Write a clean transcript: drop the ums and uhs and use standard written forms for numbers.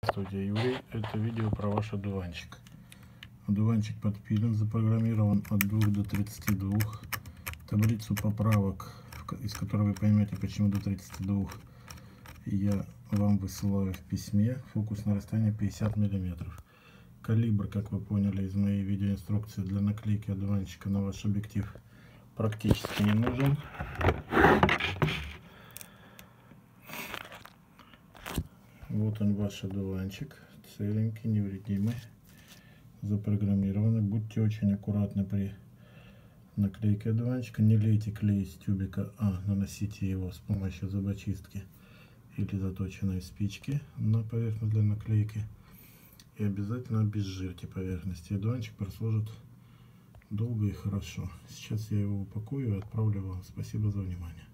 Здравствуйте, Юрий. Это видео про ваш одуванчик. Одуванчик подпилен, запрограммирован от 2 до 32. Таблицу поправок, из которой вы поймете, почему до 32, я вам высылаю в письме. Фокус нарастания 50 мм. Калибр, как вы поняли из моей видеоинструкции, для наклейки одуванчика на ваш объектив практически не нужен. Вот он, ваш одуванчик, целенький, невредимый, запрограммированный. Будьте очень аккуратны при наклейке одуванчика. Не лейте клей из тюбика, а наносите его с помощью зубочистки или заточенной спички на поверхность для наклейки. И обязательно обезжирьте поверхность. Одуванчик прослужит долго и хорошо. Сейчас я его упакую и отправлю вам. Спасибо за внимание.